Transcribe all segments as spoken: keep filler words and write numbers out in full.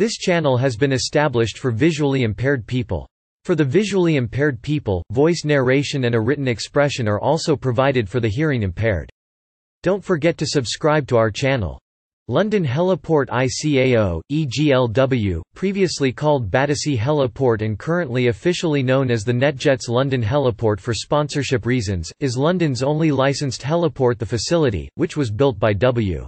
This channel has been established for visually impaired people. For the visually impaired people, voice narration and a written expression are also provided for the hearing impaired. Don't forget to subscribe to our channel. London Heliport I C A O, E G L W, previously called Battersea Heliport and currently officially known as the NetJets London Heliport for sponsorship reasons, is London's only licensed heliport. The facility, which was built by W.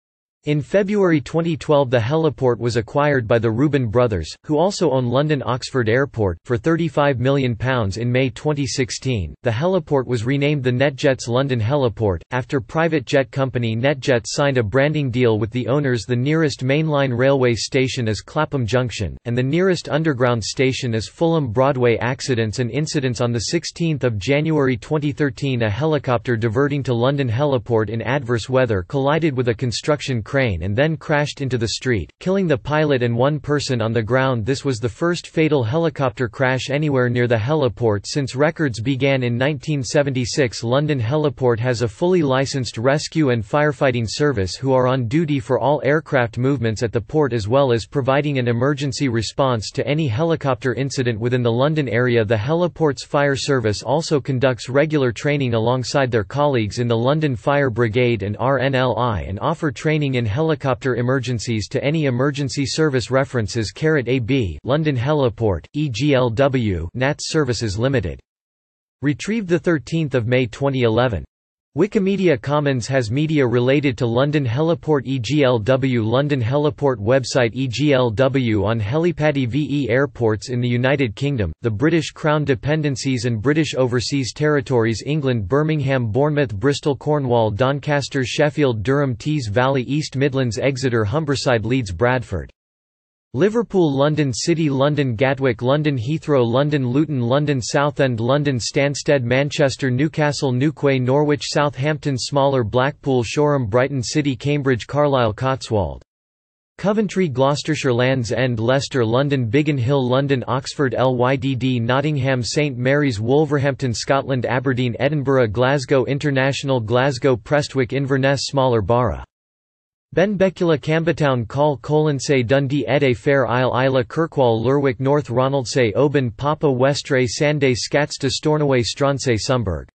In February twenty twelve, the heliport was acquired by the Reuben brothers, who also own London Oxford Airport, for thirty-five million pounds in May twenty sixteen. The heliport was renamed the NetJets London Heliport, after private jet company NetJets signed a branding deal with the owners. The nearest mainline railway station is Clapham Junction, and the nearest underground station is Fulham Broadway. Accidents and incidents. On the sixteenth of January twenty thirteen, a helicopter diverting to London Heliport in adverse weather collided with a construction crane and then crashed into the street, killing the pilot and one person on the ground. This was the first fatal helicopter crash anywhere near the heliport since records began in nineteen seventy-six. London Heliport has a fully licensed rescue and firefighting service who are on duty for all aircraft movements at the port, as well as providing an emergency response to any helicopter incident within the London area. The heliport's fire service also conducts regular training alongside their colleagues in the London Fire Brigade and R N L I and offer training in helicopter emergencies to any emergency service. References: A B London Heliport, E G L W N A T S Services Limited. Retrieved the thirteenth of May twenty eleven. Wikimedia Commons has media related to London Heliport. E G L W London Heliport website. E G L W on helipad. E V E airports in the United Kingdom, the British Crown Dependencies and British Overseas Territories: England, Birmingham, Bournemouth, Bristol, Cornwall, Doncaster, Sheffield, Durham, Tees Valley, East Midlands, Exeter, Humberside, Leeds, Bradford. Liverpool, London City, London Gatwick, London Heathrow, London Luton, London Southend, London Stansted, Manchester, Newcastle, Newquay, Norwich, Southampton, Smaller, Blackpool, Shoreham, Brighton City, Cambridge, Carlisle, Cotswold. Coventry, Gloucestershire, Land's End, Leicester, London Biggin Hill, London Oxford, Lydd, Nottingham, St Mary's, Wolverhampton, Scotland, Aberdeen, Edinburgh, Glasgow International, Glasgow, Prestwick, Inverness, Smaller Borough. Benbecula, Campbelltown, Call, Colonsay, Dundee, Ede, Fair Isle, Isla, Kirkwall, Lerwick, North Ronaldsay, Oban, Papa, Westray, Sanday, Scatstow, Stornoway, Stronsay, Sumburg.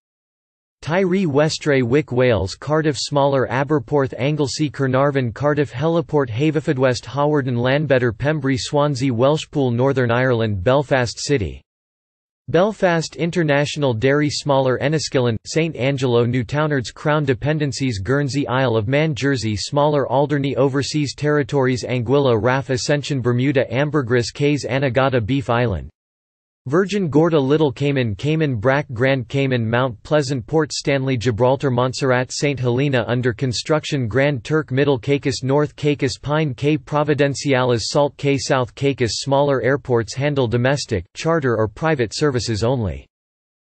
Tyree, Westray, Wick, Wales, Cardiff, Smaller, Aberporth, Anglesey, Carnarvon, Cardiff, Heliport, Haverfordwest, Hawarden, Lanbetter, Pembrey, Swansea, Welshpool, Northern Ireland, Belfast City. Belfast International, Derry, Smaller, Enniskillen, Saint Angelo, Newtownards, Crown Dependencies, Guernsey, Isle of Man, Jersey, Smaller, Alderney, Overseas Territories, Anguilla, Raff, Ascension, Bermuda, Ambergris Cays, Anegada, Beef Island. Virgin Gorda, Little Cayman, Cayman Brac, Grand Cayman, Mount Pleasant, Port Stanley, Gibraltar, Montserrat, Saint Helena, under construction, Grand Turk, Middle Caicos, North Caicos, Pine Cay, Providenciales, Salt Cay, South Caicos. Smaller airports handle domestic, charter or private services only.